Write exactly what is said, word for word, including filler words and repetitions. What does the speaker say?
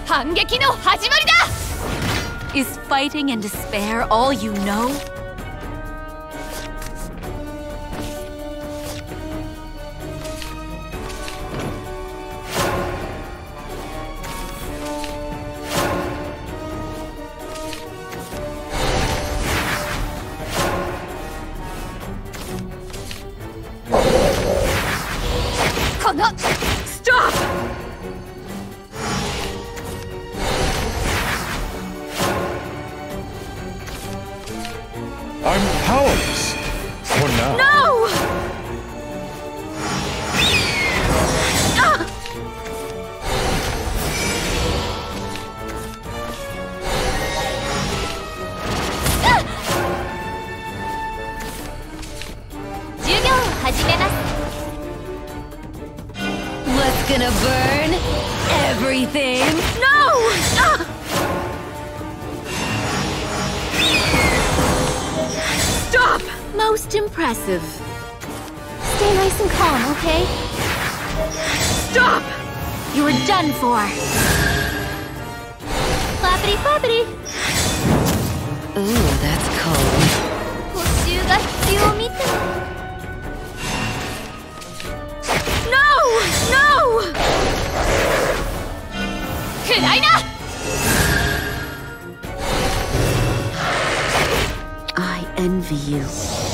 反撃の始まりだ! Is fighting and despair all you know? Stop! I'm powerless. For now. No! Ah! What's gonna burn? Everything! No! Ah! Stop! Most impressive. Stay nice and calm, okay? Stop! You're done for. Flappity flappity. Ooh, that's cold. 補修が必要みたい。No! No! くらいな! I envy you.